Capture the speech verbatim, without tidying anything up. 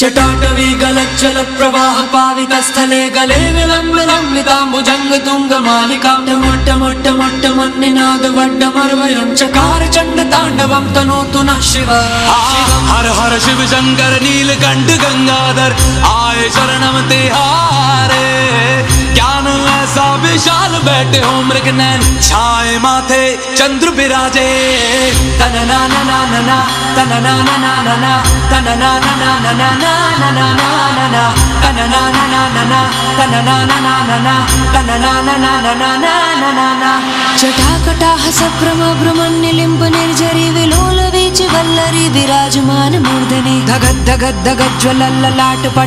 जटाटवी गलज्जल प्रवाह पावित स्थले गले विलंब लंबिताम्बुजंग तुंग मालिका मोट्ट मोट्ट मोट्ट मन्निनाद वड्डमर्वयं चकार चंड तांडवं तनोतु नः शिव। हर हर शिव शंकर नीलकंठ गंगाधर आए शरणम तिहारे। ज्ञान ऐसा विशाल बैठे हो मृग नैन छाए माथे चंद्र बिराजे। तनना ना ना ना ना तनना ना ना ना ना तनना ना ना ना ना ना ना ना ना ना तनना ना ना ना ना तनना ना ना ना ना तनना ना ना ना ना ना ना ना। जटाकटाह सभ्रम भ्रमण्यलिम्ब निर्झरी विलोल वीच वल्लरी विराजमान मूर्धनि धगद धगद धगद ज्वलल्ललाट